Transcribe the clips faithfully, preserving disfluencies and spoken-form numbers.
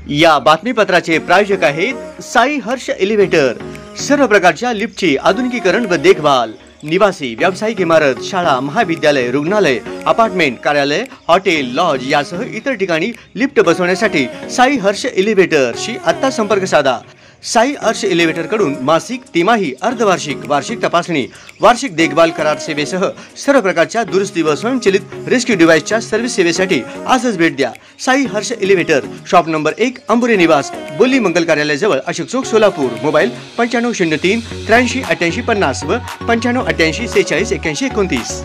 या बातमीपत्राचे प्रायोजक आहेत साई हर्ष एलिव्हेटर। सर्व प्रकारच्या लिफ्टची आधुनिकीकरण व देखभाल, निवासी व्यावसायिक इमारत, शाळा, महाविद्यालय, रुग्णालय, अपार्टमेंट, कार्यालय, हॉटेल, लॉज यासह इतर ठिकाणी लिफ्ट बसवण्यासाठी साई हर्ष एलिव्हेटरशी आता संपर्क साधा। साई हर्ष एलिव्हेटर कडून मासिक, तिमाही, अर्धवार्षिक, वार्षिक तपासणी, वार्षिक देखभाल करार सेवेसह सर्व प्रकारच्या दुरुस्ती व स्वयंचलित रेस्क्यू डिव्हाइसच्या सर्व्हिस सेवेसाठी आजच भेट द्या। Sai Harsh elevator, shop number एक, अंबुरे निवास, बोली मंगल कार्यालय जवळ, अशोक चौक, सोलापूर। मोबाईल पंच्याण्णव शून्य तीन त्र्याऐंशी अठ्ठ्याऐंशी पन्नास व पंच्याण्णव अठ्ठ्याऐंशी सेहेचाळीस एक्क्याऐंशी एकोणतीस।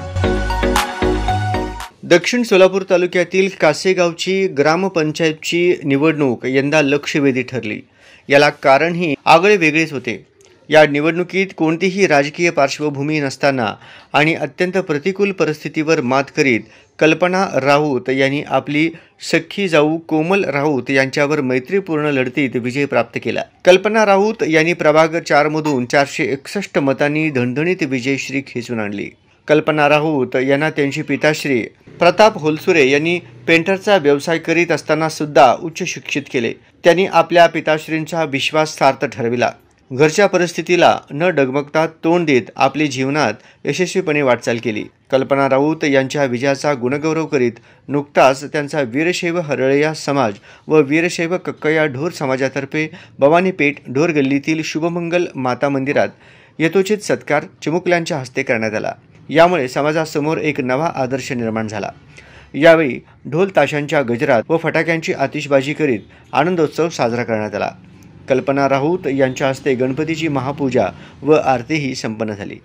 दक्षिण सोलापूर तालुक्यातील कासेगावची ग्रामपंचायतची निवडणूक यंदा लक्षवेधी ठरली। याला कारणही आगळे वेगळेच होते। या निवडणुकीत कोणतीही राजकीय पार्श्वभूमी नसताना आणि अत्यंत प्रतिकूल परिस्थितीवर मात करीत कल्पना राऊत यांनी आपली सख्खी जाऊ कोमल राऊत यांच्यावर मैत्रीपूर्ण लढतीत विजय प्राप्त केला। कल्पना राऊत यांनी प्रभाग चार मधून चारशे एकसष्ट मतांनी धणधणीत विजयश्री खेचून आणली। कल्पना राऊत यांना त्यांची पिताश्री प्रताप होलसुरे यांनी पेंटरचा व्यवसाय करीत असताना सुद्धा उच्च शिक्षित केले। त्यांनी आपल्या पिताश्रींचा विश्वास सार्थ ठरविला। घरच्या परिस्थितीला न डगमगता तोंड देत आपली जीवनात यशस्वीपणे वाटचाल केली। कल्पना राऊत यांच्या विजयाचा गुणगौरव करीत नुकताच त्यांचा वीरशैव हरळिया समाज व वीरशैव कक्कया ढोर समाजातर्फे भवानीपेठ ढोर गल्लीतील शुभमंगल माता मंदिरात यथोचित सत्कार चिमुकल्यांच्या हस्ते करण्यात आला। यामुळे समाजासमोर एक नवा आदर्श निर्माण झाला। यावेळी ढोल ताशांच्या गजरात व फटाक्यांची आतिषबाजी करीत आनंदोत्सव साजरा करण्यात आला। कल्पना राऊत यांच्या हस्ते गणपतीची महापूजा व आरतीही संपन्न झाली।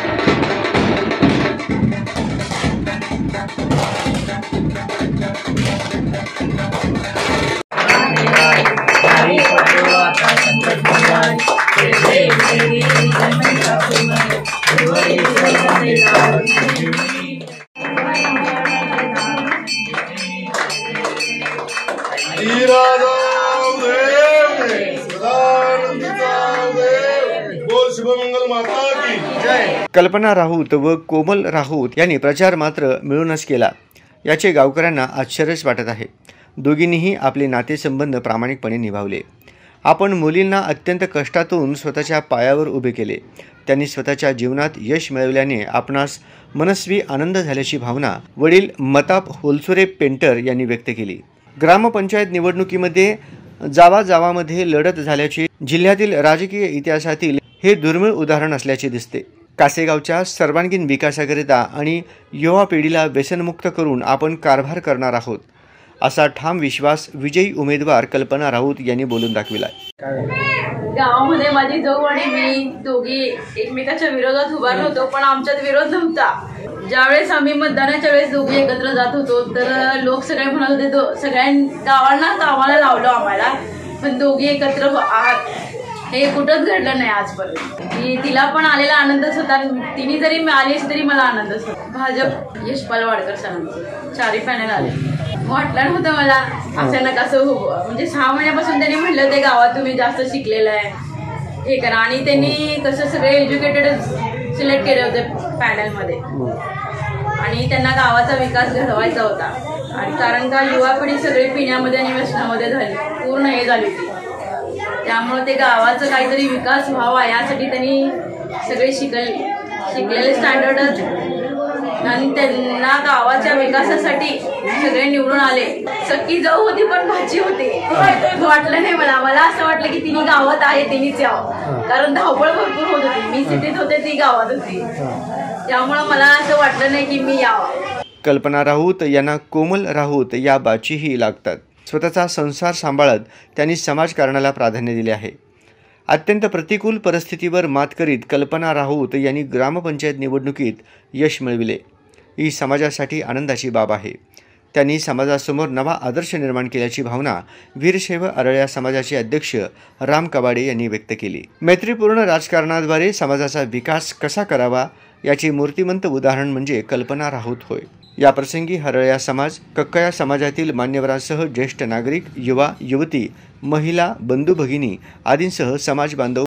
कल्पना राऊत व कोमल राऊत यांनी प्रचार मात्र मिळूनच केला, याचे गावकऱ्यांना आश्चर्यच वाटत आहे। दोघींनीही आपले नातेसंबंध प्रामाणिकपणे निभावले। आपण मुलींना अत्यंत कष्टातून स्वतःच्या पायावर उभे केले। त्यांनी स्वतःच्या जीवनात यश मिळवल्याने आपणास मनस्वी आनंद झाल्याची भावना वडील मताप होलसुरे पेंटर यांनी व्यक्त केली। ग्रामपंचायत निवडणुकीमध्ये जावाजावामध्ये लढत झाल्याचे जिल्ह्यातील राजकीय इतिहासातील हे दुर्मिळ उदाहरण असल्याचे दिसते। कासेगावच्या सर्वांगीण विकासाकरिता आणि युवा पिढीला व्यसनमुक्त करून आपण कारभार करणार आहोत, असा ठाम विश्वास विजयी उमेदवार कल्पना राऊत यांनी बोलून दाखविला। गावामध्ये माझी जाऊ आणि मी दोघी एकमेकाच्या विरोधात उभारलो होतो, पण आमच्यात विरोध नव्हता। ज्यावेळेस आम्ही मतदानाच्या वेळेस दोघी एकत्र जात होतो तर लोक सगळे म्हणत होते सगळ्या गावांना गावाला लावलं आम्हाला, पण दोघी एकत्र आहात हे कुठंच घडलं नाही आजपर्यंत। तिला पण आलेला आनंदच होता, तिने जरी आली तरी मला आनंदच होता। भाजप यशपाल वाडकर सरांचं चारी पॅनल आले, वाटलं नव्हतं मला अचानक असं हो। म्हणजे सहा महिन्यापासून त्यांनी म्हटलं ते गावात तुम्ही जास्त शिकलेलं आहे हे करा, आणि त्यांनी कसं सगळे एज्युकेटेड सिलेक्ट केले होते पॅनलमध्ये आणि त्यांना गावाचा विकास घडवायचा होता। आणि कारण का युवा पिढी सगळी पिण्यामध्ये आणि व्यसनामध्ये झाली, पूर्ण हे झाली होती, त्यामुळे ते गावाचं काहीतरी विकास व्हावा यासाठी त्यांनी सगळे शिकले शिकलेले स्टँडर्ड आणि त्यांना गावाच्या विकासासाठी सगळे निवडून आले। सख्खी जाऊ होती पण भाची होती, वाटलं नाही मला मला असं वाटलं की तिने गावात आहे तिनेच यावं, कारण धावपळ भरपूर होत होती। मी सिटीत होते, ती गावात होती, त्यामुळे मला असं वाटलं नाही की मी यावं। कल्पना राऊत यांना कोमल राऊत या बाचीही लागतात। स्वतःचा संसार सांभाळत त्यांनी समाजकारणाला प्राधान्य दिले आहे। अत्यंत प्रतिकूल परिस्थितीवर मात करीत कल्पना राऊत यांनी ग्रामपंचायत निवडणुकीत यश मिळविले, ही समाजासाठी आनंदाची बाब आहे। त्यांनी समाजासमोर नवा आदर्श निर्माण केल्याची भावना वीरशैव हरळिया समाजाचे अध्यक्ष राम कबाडे यांनी व्यक्त केली। मैत्रीपूर्ण राजकारणाद्वारे समाजाचा विकास कसा करावा याचे मूर्तिमंत उदाहरण म्हणजे कल्पना राऊत होय। या प्रसंगी हरळिया समाज, कक्कया समाजातील मान्यवरांसह ज्येष्ठ नागरिक, युवा, युवती, महिला, बंधू भगिनी आदींसह समाज बांधव